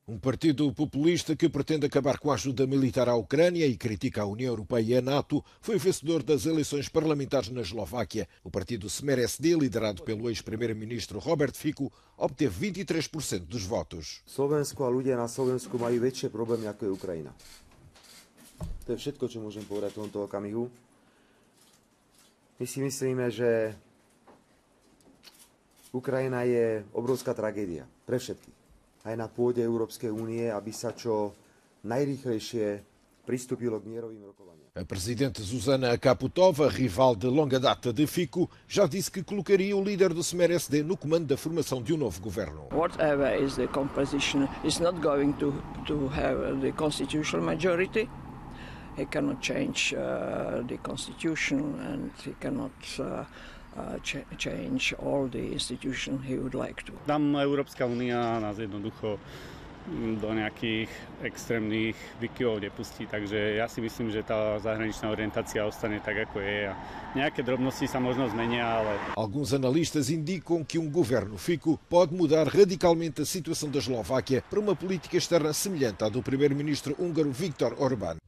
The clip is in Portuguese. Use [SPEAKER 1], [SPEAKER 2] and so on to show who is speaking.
[SPEAKER 1] Um partido populista que pretende acabar com a ajuda militar à Ucrânia e critica a União Europeia e a NATO foi vencedor das eleições parlamentares na Eslováquia. O partido Smer-SD, liderado pelo ex-primeiro-ministro Robert Fico, obteve 23% dos votos.
[SPEAKER 2] Slovensko a ľudia na Slovensku majú väčšie problémy ako je Ukrajina. To je všetko, čo môžem povedať v tomto okamihu. My si myslíme, že Ukrajina je obrovská tragédia pre všetkých. Aj na pôde Európskej únie, aby sa čo najrýchlejšie pristúpilo k mierovým rokovaniam.
[SPEAKER 1] A presidente Zuzana Kaputova, rival de longa data de Fico, já disse que colocaria o líder do Smer-SD no comando da formação de um novo governo.
[SPEAKER 3] Whatever is the composition, is not going to have the constitutional majority. He cannot change the constitution and he cannot change all the institutions he would like to.
[SPEAKER 4] Tam Európska únia nás jednoducho do nejakých extrémnych výkyvov nepustí, takže ja si myslím, že tá zahraničná orientácia ostane tak, ako je a nejaké drobnosti sa možno zmenia, ale...
[SPEAKER 1] Alguns analistas indicam que um governo Fico pode mudar radicalmente a situação da Eslováquia para uma política externa semelhante à do primeiro-ministro húngaro Viktor Orbán.